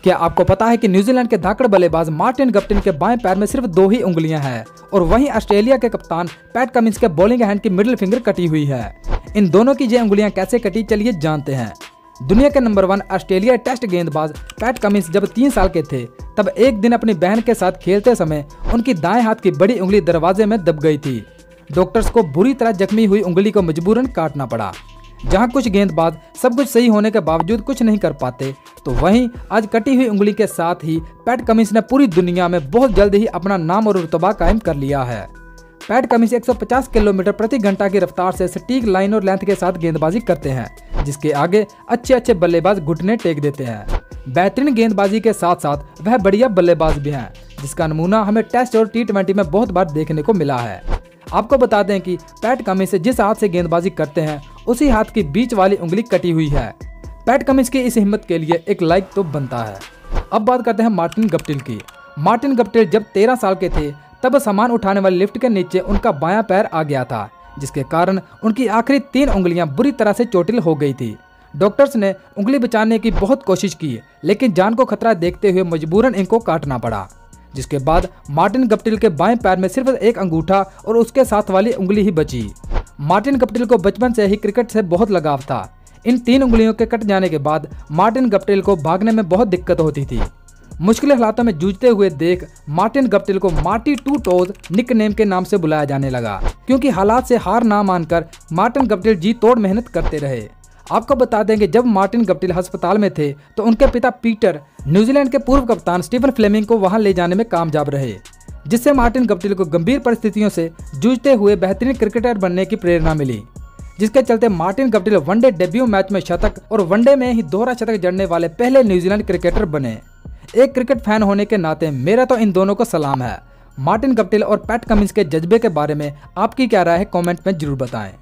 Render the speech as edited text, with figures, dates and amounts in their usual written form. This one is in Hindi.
क्या आपको पता है कि न्यूजीलैंड के धाकड़ बल्लेबाज मार्टिन गप्टिल के बाएं पैर में सिर्फ 2 ही उंगलियां हैं और वहीं ऑस्ट्रेलिया के कप्तान पैट कमिंस के बॉलिंग हैंड की मिडिल फिंगर कटी हुई है। इन दोनों की ये उंगलियां कैसे कटी, चलिए जानते हैं। दुनिया के नंबर 1 ऑस्ट्रेलिया टेस्ट गेंदबाज पैट कमिंस जब 3 साल के थे तब एक दिन अपनी बहन के साथ खेलते समय उनकी दाएं हाथ की बड़ी उंगली दरवाजे में दब गई थी। डॉक्टर्स को बुरी तरह जख्मी हुई उंगली को मजबूरन काटना पड़ा। जहां कुछ गेंदबाज सब कुछ सही होने के बावजूद कुछ नहीं कर पाते, तो वहीं आज कटी हुई उंगली के साथ ही पैट कमिंस ने पूरी दुनिया में बहुत जल्द ही अपना नाम और रुतबा कायम कर लिया है। पैट कमिंस 150 किलोमीटर प्रति घंटा की रफ्तार से सटीक लाइन और लेंथ के साथ गेंदबाजी करते हैं, जिसके आगे अच्छे बल्लेबाज घुटने टेक देते हैं। बेहतरीन गेंदबाजी के साथ साथ वह बढ़िया बल्लेबाज भी हैं, जिसका नमूना हमें टेस्ट और T20 में बहुत बार देखने को मिला है। आपको बता दें कि पैट कमिंस जिस हाथ से गेंदबाजी करते हैं उसी हाथ की बीच वाली उंगली कटी हुई है। पैट कमिंस की इस हिम्मत के लिए एक लाइक तो बनता है। अब बात करते हैं मार्टिन गप्टिल की। मार्टिन गप्टिल जब 13 साल के थे तब सामान उठाने वाली लिफ्ट के नीचे उनका बायां पैर आ गया था, जिसके कारण उनकी आखिरी 3 उंगलियां बुरी तरह से चोटिल हो गई थी। डॉक्टर्स ने उंगली बचाने की बहुत कोशिश की, लेकिन जान को खतरा देखते हुए मजबूरन इनको काटना पड़ा, जिसके बाद मार्टिन गप्टिल के बाएं पैर में सिर्फ एक अंगूठा और उसके साथ वाली उंगली ही बची। मार्टिन गप्टिल को बचपन से ही क्रिकेट से बहुत लगाव था। इन 3 उंगलियों के कट जाने के बाद मार्टिन गप्टिल को भागने में बहुत दिक्कत होती थी। मुश्किल हालातों में जूझते हुए देख मार्टिन गप्टिल को मार्टी 2 टोज निकनेम के नाम से बुलाया जाने लगा, क्योंकि हालात से हार ना मानकर मार्टिन गप्टिल जी तोड़ मेहनत करते रहे। आपको बता दें कि जब मार्टिन गप्टिल अस्पताल में थे तो उनके पिता पीटर न्यूजीलैंड के पूर्व कप्तान स्टीफन फ्लेमिंग को वहां ले जाने में कामयाब रहे, जिससे मार्टिन गप्टिल को गंभीर परिस्थितियों से जूझते हुए बेहतरीन क्रिकेटर बनने की प्रेरणा मिली, जिसके चलते Martin Guptill one day debut match में शतक और वनडे में ही दोहरा शतक जड़ने वाले पहले न्यूजीलैंड क्रिकेटर बने। एक क्रिकेट फैन होने के नाते मेरा तो इन दोनों को सलाम है। मार्टिन गप्टिल और पैट कमिंस के जज्बे के बारे में आपकी क्या राय है, कमेंट में जरूर बताएं।